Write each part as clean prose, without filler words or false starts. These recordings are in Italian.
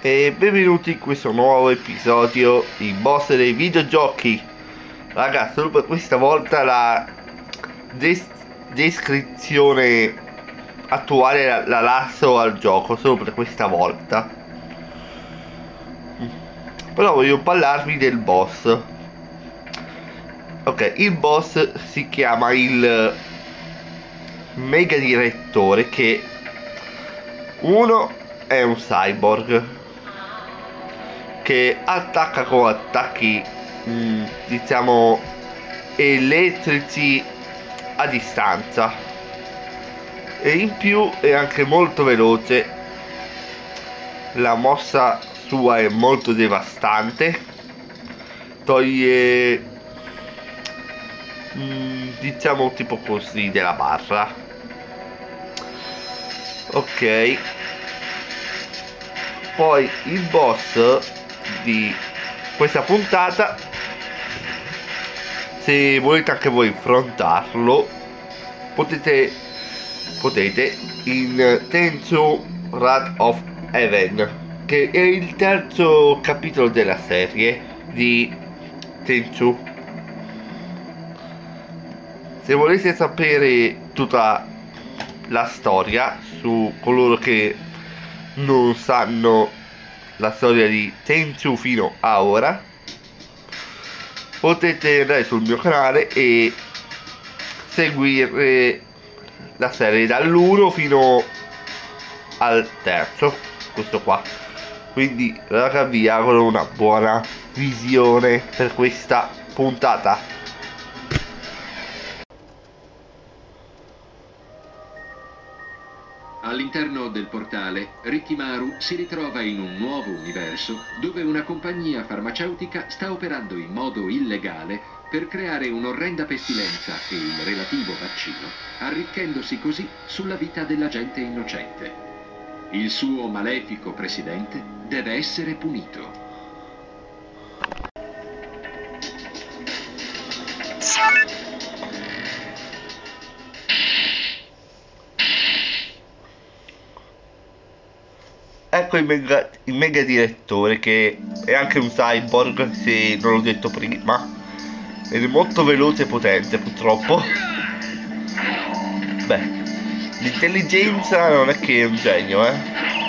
E benvenuti in questo nuovo episodio di Boss dei videogiochi. Raga, solo per questa volta la descrizione attuale la lascio al gioco, solo per questa volta. Però voglio parlarvi del boss. Ok, il boss si chiama il Mega Direttore, che uno è un cyborg che attacca con attacchi diciamo elettrici a distanza, e in più è anche molto veloce. La mossa sua è molto devastante, toglie diciamo tipo così della barra. Ok, poi il boss di questa puntata, se volete anche voi affrontarlo, potete in Tenchu Wrath of Heaven, che è il terzo capitolo della serie di Tenchu. Se volete sapere tutta la storia, su coloro che non sanno la storia di Tenchu fino a ora, potete andare sul mio canale e seguire la serie dall'1 fino al terzo, questo qua. Quindi raga, vi auguro una buona visione per questa puntata. All'interno del portale, Rikimaru si ritrova in un nuovo universo dove una compagnia farmaceutica sta operando in modo illegale per creare un'orrenda pestilenza e il relativo vaccino, arricchendosi così sulla vita della gente innocente. Il suo malefico presidente deve essere punito. Ecco il mega direttore, che è anche un cyborg, se non l'ho detto prima, ed è molto veloce e potente, purtroppo. Beh, l'intelligenza non è che è un genio, eh.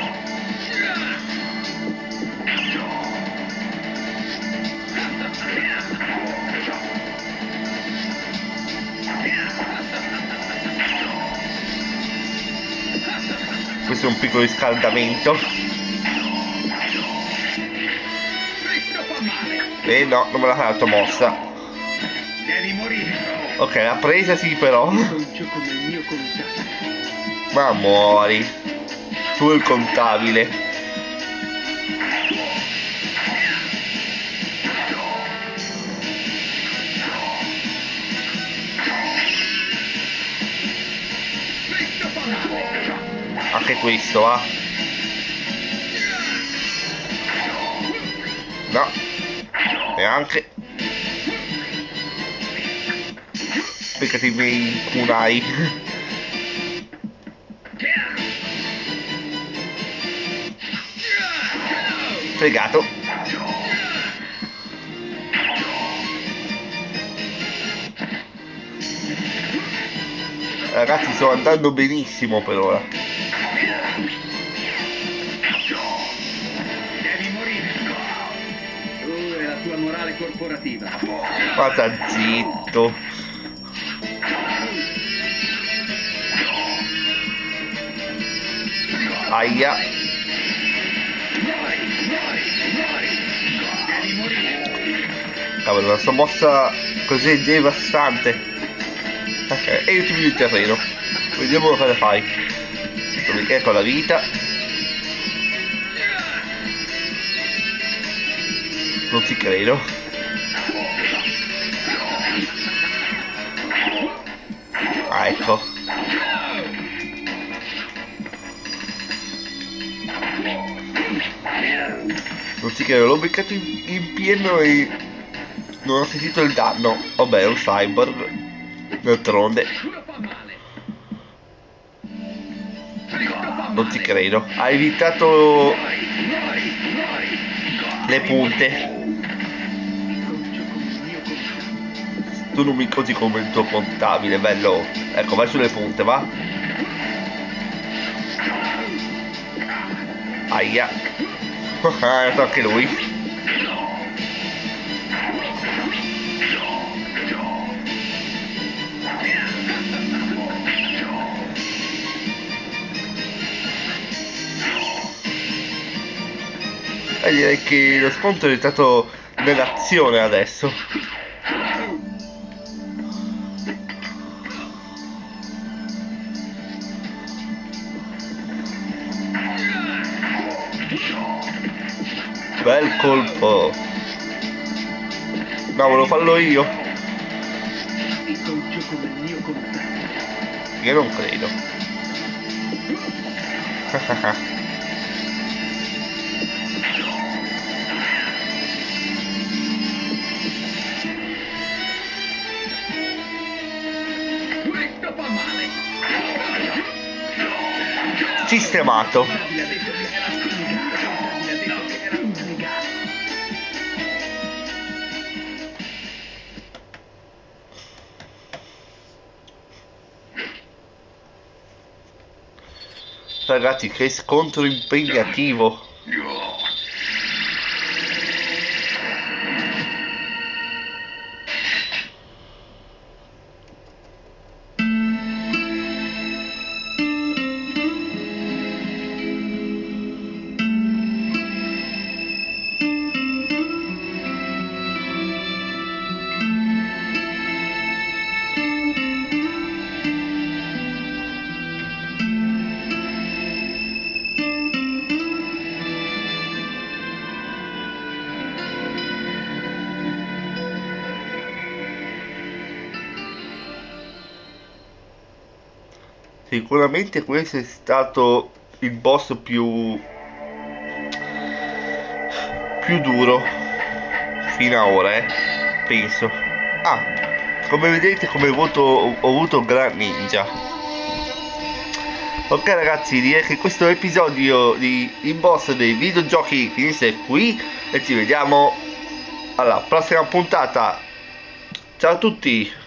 Questo è un piccolo riscaldamento. No, non me l'ha fatto mossa. Ok, l'ha presa sì, però. Ma muori. Tu il contabile. Anche questo, va. No. Neanche. Peccati i miei kunai. Fregato. Ragazzi, sto andando benissimo per ora. Devi morire. Tu e la tua morale corporativa. Guarda, zitto. Aia. Cavolo, la sua mossa così è devastante. Ok, e io ti vedo il terreno. Vediamo cosa fai. Ecco la vita. Non ci credo. Ah, ecco. Non ci credo, l'ho beccato in pieno e non ho sentito il danno. Vabbè, è un cyborg. D'altronde. Non ti credo. Hai evitato le punte. Tu non mi così come il tuo contabile, bello. Ecco, vai sulle punte, va. Aia. Anche lui. E direi che lo scontro è stato nell'azione adesso. Bel colpo. No, volevo farlo io. Io non credo. Sistemato. Ragazzi, che scontro impegnativo. Sicuramente questo è stato il boss più duro fino ad ora, penso. Ah, come vedete come voto ho avuto Gran Ninja. Ok ragazzi, direi che questo episodio di Il Boss dei videogiochi finisce qui e ci vediamo alla prossima puntata. Ciao a tutti.